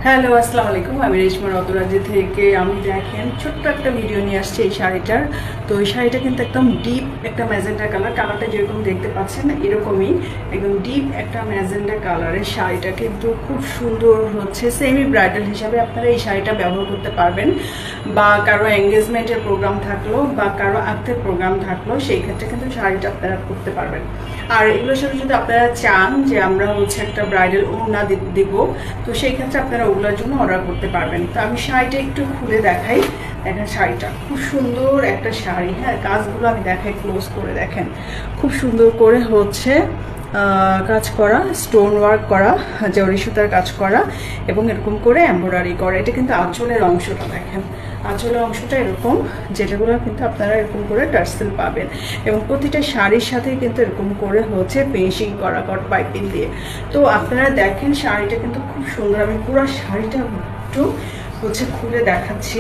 Hello আসসালামু আলাইকুম। আমি রেশমা রতরাজি থেকে আমি দেখেন ছোট্ট একটা ভিডিও নিয়ে আসছি এই শাড়িটার। তো এই শাড়িটা কিন্তু একদম ডিপ একটা ম্যাজেন্টা কালারটা যেরকম দেখতে পাচ্ছেন এরকমই একদম ডিপ একটা ম্যাজেন্টা কালারের শাড়িটা কিন্তু খুব সুন্দর হচ্ছে। সেমি ব্রাইডাল হিসাবে আপনারা এই শাড়িটা ব্যবহার করতে পারবেন, বা কারো এঙ্গেজমেন্টের প্রোগ্রাম থাকলো বা কারো আত্মীয় প্রোগ্রাম থাকলো সেই ক্ষেত্রে কিন্তু শাড়িটা আপনারা করতে পারবেন। আর এগুলোর সাথে যদি আপনারা চান যে আমরা হচ্ছে একটা ব্রাইডাল ওড়না দেবো, তো সেই ক্ষেত্রে আপনারা ওগুলোর জন্য অর্ডার করতে পারবেন। তো আমি শাড়িটা একটু খুলে দেখাই। দেখেন শাড়িটা খুব সুন্দর একটা শাড়ি। হ্যাঁ, কাজগুলো আমি দেখাই, ক্লোজ করে দেখেন। খুব সুন্দর করে হচ্ছে কাজ করা, স্টোন ওয়ার্ক করা, জরি সুতার কাজ করা এবং এরকম করে এমব্রয়ডারি করা। এটা কিন্তু আঁচলের অংশটা দেখেন, আঁচলের অংশটা এরকম, যেটাগুলো কিন্তু আপনারা এরকম করে টার্সেল পাবেন। এবং প্রতিটা শাড়ির সাথে কিন্তু এরকম করে হচ্ছে ফিনিশিং করা কট পাইপিং দিয়ে। তো আপনারা দেখেন শাড়িটা কিন্তু খুব সুন্দর। আমি পুরো শাড়িটা একটু হচ্ছে খুলে দেখাচ্ছি,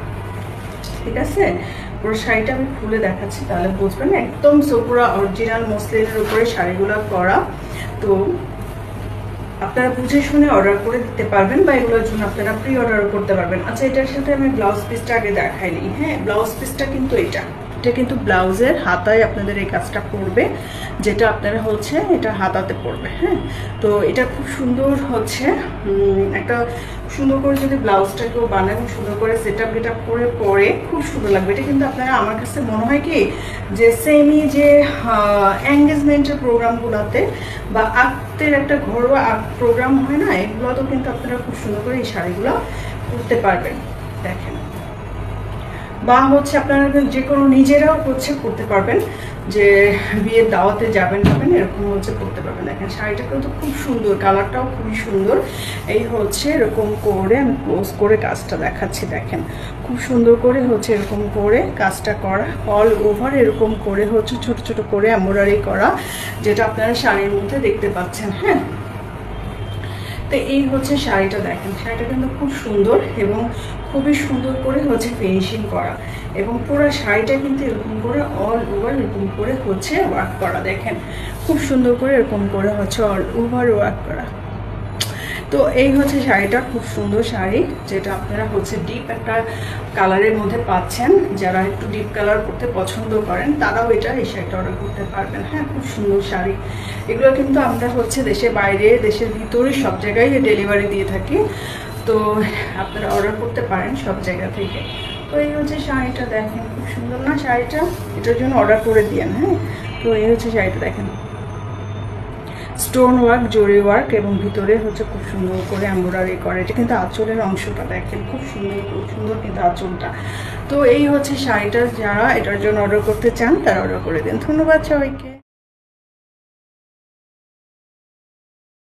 ঠিক আছে? পুরো শাড়িটা আমি খুলে দেখাচ্ছি, তাহলে বুঝবেন। একদম পুরো অরিজিনাল মসলিনের উপরে শাড়িগুলো করা। তো আপনারা বুঝে শুনে অর্ডার করে দিতে পারবেন, বা এগুলোর জন্য আপনারা প্রি অর্ডারও করতে পারবেন। আচ্ছা, এটার সাথে আমি ব্লাউজ পিসটা আগে দেখাইনি। হ্যাঁ, ব্লাউজ পিসটা কিন্তু এটা কিন্তু ব্লাউজের হাতায় আপনাদের এই কাজটা পড়বে, যেটা আপনারা হচ্ছে এটা হাতাতে পড়বে। হ্যাঁ, তো এটা খুব সুন্দর হচ্ছে একটা সুন্দর করে যদি ব্লাউজটাকেও বানান, সুন্দর করে সেট আপ করে পরে খুব সুন্দর লাগবে। এটা কিন্তু আপনারা, আমার কাছে মনে হয় কি যে সেমি যে এঙ্গেজমেন্টের প্রোগ্রামগুলোতে বা আক্তের একটা ঘরোয়া প্রোগ্রাম হয় না, এগুলোতেও কিন্তু আপনারা খুব সুন্দর করে এই শাড়িগুলো করতে পারবেন। দেখেন, বা হচ্ছে আপনারা যে কোনো নিজেরাও হচ্ছে করতে পারবেন, যে বিয়ের দাওয়াতে যাবেন এরকম হচ্ছে করতে পারবেন। দেখেন শাড়িটা কিন্তু খুব সুন্দর, কালারটাও খুবই সুন্দর। এই হচ্ছে এরকম করে আমি ক্লোজ করে কাজটা দেখাচ্ছি। দেখেন খুব সুন্দর করে হচ্ছে এরকম করে কাজটা করা, অল ওভার এরকম করে হচ্ছে ছোট ছোট করে এমব্রয়ডারি করা, যেটা আপনারা শাড়ির মধ্যে দেখতে পাচ্ছেন। হ্যাঁ, তো এই হচ্ছে শাড়িটা। দেখেন শাড়িটা কিন্তু খুব সুন্দর এবং খুবই সুন্দর করে হচ্ছে ফিনিশিং করা, এবং পুরো শাড়িটা কিন্তু এরকম করে অল ওভার এরকম করে হচ্ছে ওয়ার্ক করা। দেখেন খুব সুন্দর করে এরকম করে হচ্ছে অল ওভার ওয়ার্ক করা। তো এই হচ্ছে শাড়িটা, খুব সুন্দর শাড়ি, যেটা আপনারা হচ্ছে ডিপ একটা কালারের মধ্যে পাচ্ছেন। যারা একটু ডিপ কালার করতে পছন্দ করেন তারাও এই শাড়িটা অর্ডার করতে পারবেন। হ্যাঁ, খুব সুন্দর শাড়ি। এগুলো কিন্তু আমরা হচ্ছে দেশের বাইরে, দেশের ভিতরে সব জায়গায় ডেলিভারি দিয়ে থাকি। তো আপনারা অর্ডার করতে পারেন সব জায়গা থেকে। তো এই হচ্ছে শাড়িটা। দেখেন খুব সুন্দর না শাড়িটা? এটার জন্য অর্ডার করে দিয়েন। হ্যাঁ, তো এই হচ্ছে শাড়িটা। দেখেন স্টোন ওয়ার্ক, জরি ওয়ার্ক এবং ভিতরে হচ্ছে খুব সুন্দর করে এমব্রয়ডারি করে। এটা কিন্তু আঁচলের অংশটা দেখেন খুব সুন্দর কিন্তু আঁচলটা। তো এই হচ্ছে শাড়িটা। যারা এটার জন্য অর্ডার করতে চান তারা অর্ডার করে দিন। ধন্যবাদ সবাইকে।